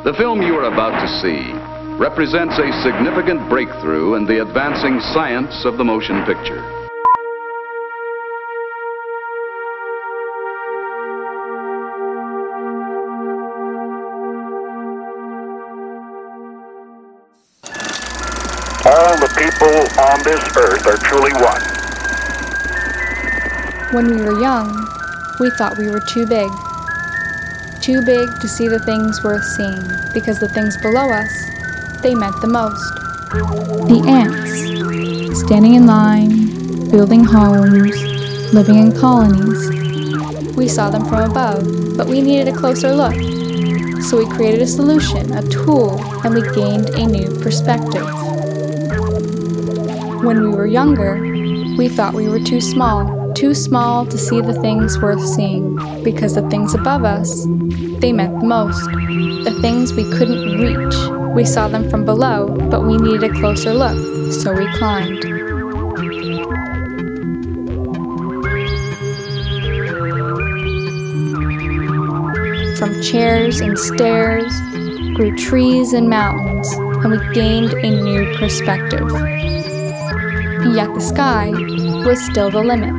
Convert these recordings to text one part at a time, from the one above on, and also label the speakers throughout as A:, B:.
A: The film you are about to see represents a significant breakthrough in the advancing science of the motion picture.
B: All the people on this earth are truly one.
C: When we were young, we thought we were too big. Too big to see the things worth seeing, because the things below us, they meant the most. The ants, standing in line, building homes, living in colonies. We saw them from above, but we needed a closer look. So we created a solution, a tool, and we gained a new perspective. When we were younger, we thought we were too small to see the things worth seeing, because the things above us, they meant the most. The things we couldn't reach. We saw them from below, but we needed a closer look, so we climbed. From chairs and stairs, grew trees and mountains, and we gained a new perspective. Yet the sky was still the limit.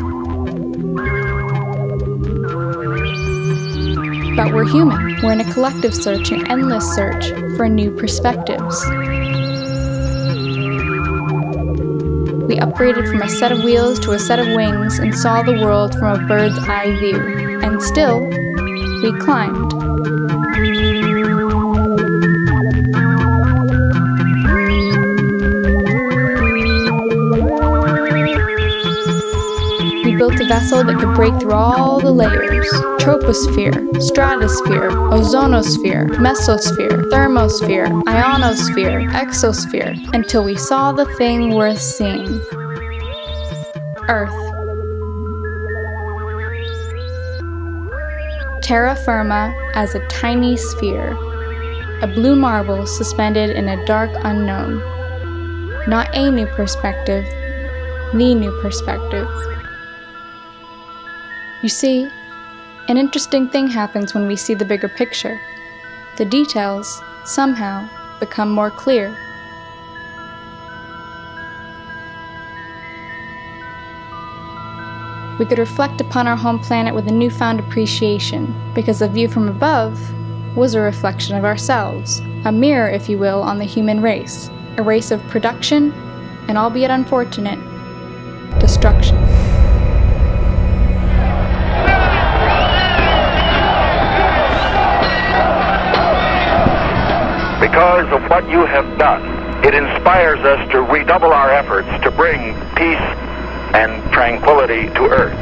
C: But we're human. We're in a collective search, an endless search for new perspectives. We upgraded from a set of wheels to a set of wings and saw the world from a bird's eye view. And still, we climbed. We built a vessel that could break through all the layers: troposphere, stratosphere, ozonosphere, mesosphere, thermosphere, ionosphere, exosphere, until we saw the thing worth seeing: Earth. Terra firma as a tiny sphere, a blue marble suspended in a dark unknown. Not a new perspective, the new perspective. You see, an interesting thing happens when we see the bigger picture. The details, somehow, become more clear. We could reflect upon our home planet with a newfound appreciation, because the view from above was a reflection of ourselves, a mirror, if you will, on the human race, a race of production and, albeit unfortunate, destruction.
B: Because of what you have done, it inspires us to redouble our efforts to bring peace and tranquility to Earth.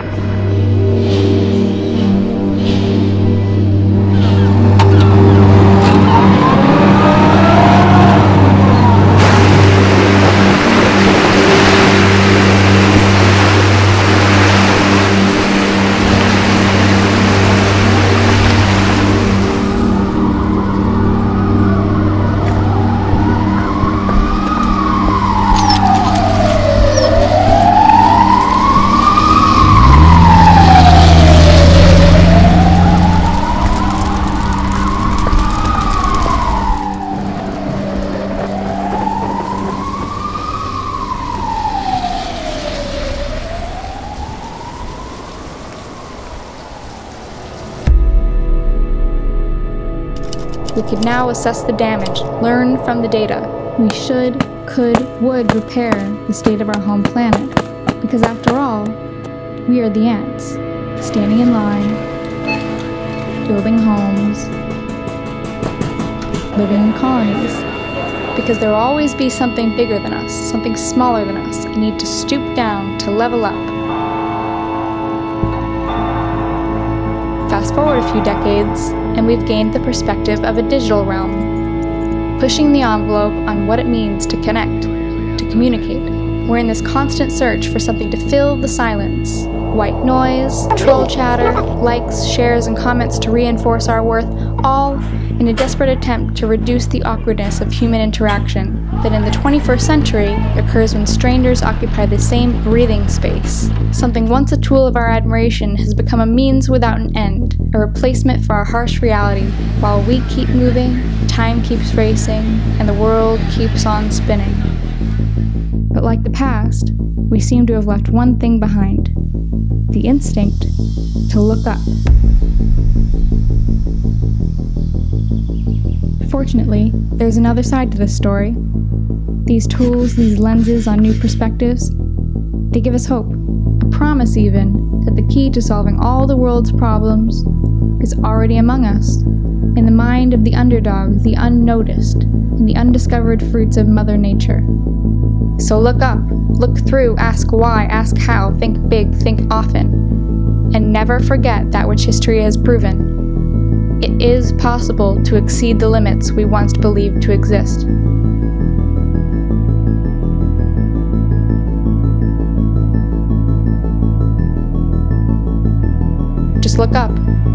C: We could now assess the damage, learn from the data. We should, could, would repair the state of our home planet. Because after all, we are the ants, standing in line, building homes, living in colonies. Because there will always be something bigger than us, something smaller than us, and need to stoop down to level up. Fast forward a few decades, and we've gained the perspective of a digital realm, pushing the envelope on what it means to connect, to communicate. We're in this constant search for something to fill the silence. White noise, troll chatter, likes, shares, and comments to reinforce our worth, all in a desperate attempt to reduce the awkwardness of human interaction that in the 21st century occurs when strangers occupy the same breathing space. Something once a tool of our admiration has become a means without an end, a replacement for our harsh reality. While we keep moving, time keeps racing, and the world keeps on spinning. But like the past, we seem to have left one thing behind: the instinct to look up. Fortunately, there's another side to this story. These tools, these lenses on new perspectives, they give us hope, a promise even, that the key to solving all the world's problems is already among us, in the mind of the underdog, the unnoticed, in the undiscovered fruits of Mother Nature. So look up, look through, ask why, ask how, think big, think often, and never forget that which history has proven. It is possible to exceed the limits we once believed to exist. Just look up.